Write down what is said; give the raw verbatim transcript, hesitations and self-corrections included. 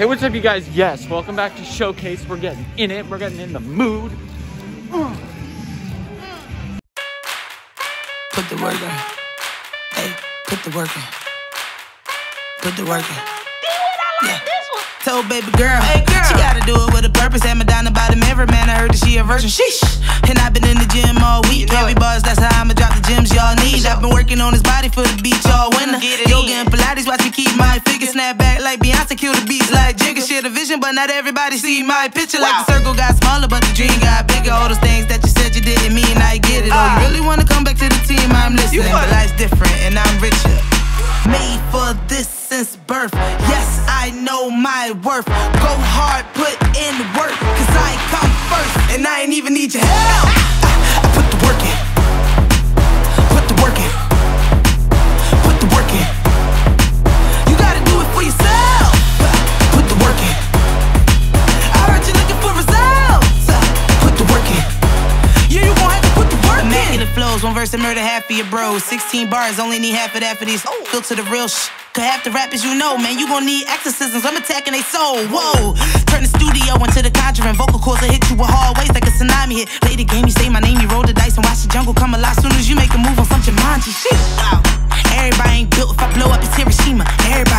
Hey, what's up, you guys? Yes, welcome back to Showcase. We're getting in it. We're getting in the mood. Uh. Put the work in. Hey, put the work in. Put the work in. Yeah. Told baby girl, hey girl, she gotta do it with a purpose. Had me down about the mirror, man. I heard that she a version. Sheesh. And I've been in the gym all week. You know Heavy bars, that's how I'ma drop the gems y'all need. I've been working on this body for the beach all winter. Yoga and Pilates, watch me keep my figure. Snap back like Beyonce, kill the beats like Jigga. Share the vision, but not everybody see my picture. Wow. Like the circle got smaller, but the dream got bigger. All those things that you said you didn't mean, I get it. Oh, you really wanna come back to the team? I'm listening. But life's different, and I'm richer. Made for this since birth. Yes, I know my worth. Go hard, put in the work, cause I come first, and I ain't even need your help. I, I put the work in. Put the work in. Put the work in. You gotta do it for yourself. Put the work in. I heard you looking for results. Put the work in. Yeah, you gon' have to put the work in. Immaculate flows, one verse to murder half of your bros. Sixteen bars, only need half of that for these. Built to the real sh. Cause half the rappers you know, man, you gon' need exorcisms. I'm attacking they soul, whoa. Turn the studio into the Conjuring. Vocal cords will hit you with hard waves like a tsunami hit. Play the game, you say my name, you roll the dice and watch the jungle come alive. Soon as you make a move on some Jumanji shit. Wow. Everybody ain't built if I blow up, it's Hiroshima. Everybody